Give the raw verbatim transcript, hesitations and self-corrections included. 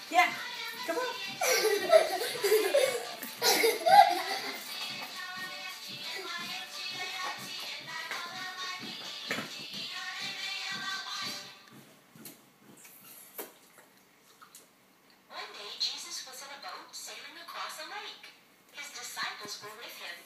Yeah, come on. One day, Jesus was in a boat sailing across a lake. His disciples were with him.